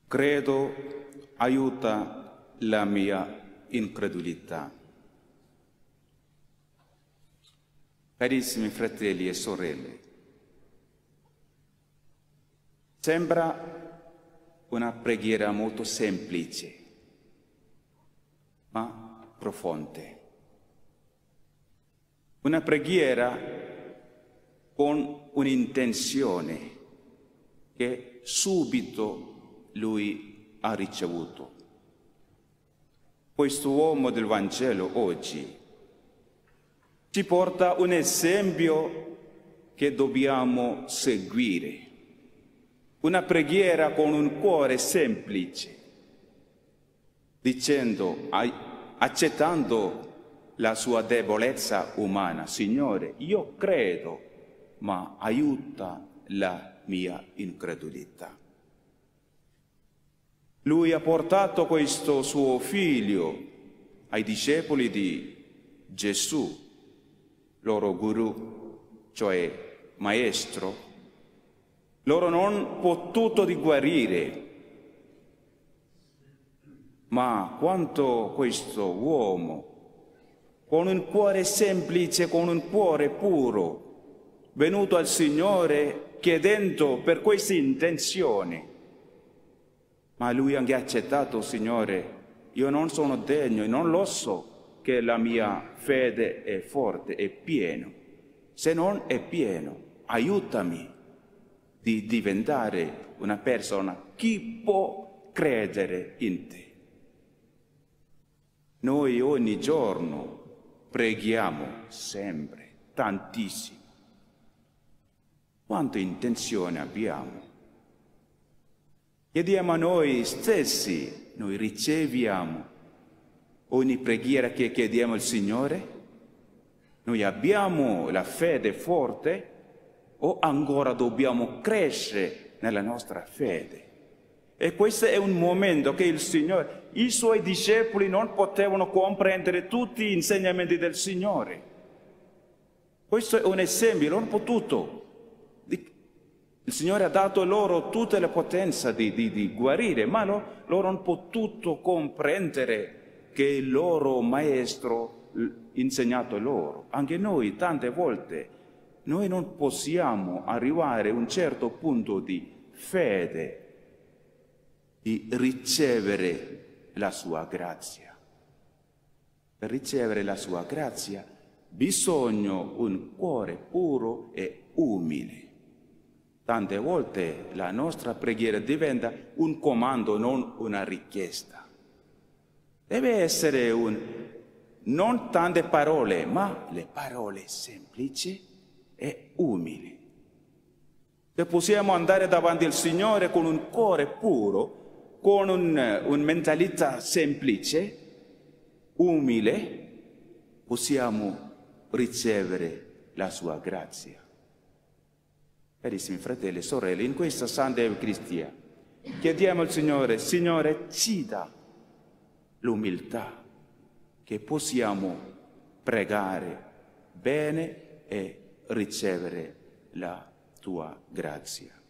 Credo aiuta la mia incredulità. Carissimi fratelli e sorelle, sembra una preghiera molto semplice, ma profonda. Una preghiera con un'intenzione che subito lui ha ricevuto. Questo uomo del Vangelo oggi ci porta un esempio che dobbiamo seguire. Una preghiera con un cuore semplice, dicendo, accettando la sua debolezza umana: Signore, io credo, ma aiuta la mia incredulità. Lui ha portato questo suo figlio ai discepoli di Gesù, loro guru, cioè maestro. Loro non potuto di guarire, ma quanto questo uomo, con un cuore semplice, con un cuore puro, venuto al Signore chiedendo per questa intenzione, ma lui ha anche accettato: Signore, io non sono degno e non lo so che la mia fede è forte, è pieno. Se non è pieno, aiutami di diventare una persona che può credere in te. Noi ogni giorno preghiamo sempre, tantissimo. Quanta intenzione abbiamo? Chiediamo a noi stessi, noi riceviamo ogni preghiera che chiediamo al Signore? Noi abbiamo la fede forte o ancora dobbiamo crescere nella nostra fede? E questo è un momento che il Signore, i suoi discepoli non potevano comprendere tutti gli insegnamenti del Signore. Questo è un esempio, non potuto. Il Signore ha dato loro tutta la potenza di guarire, ma loro hanno potuto comprendere che il loro maestro ha insegnato loro. Anche noi tante volte, noi non possiamo arrivare a un certo punto di fede, di ricevere la sua grazia. Per ricevere la sua grazia bisogna un cuore puro e umile. Tante volte la nostra preghiera diventa un comando, non una richiesta. Deve essere non tante parole, ma le parole semplici e umili. Se possiamo andare davanti al Signore con un cuore puro, con una mentalità semplice, umile, possiamo ricevere la sua grazia. Carissimi fratelli e sorelle, in questa Santa Eucaristia chiediamo al Signore: Signore, ci dà l'umiltà che possiamo pregare bene e ricevere la tua grazia.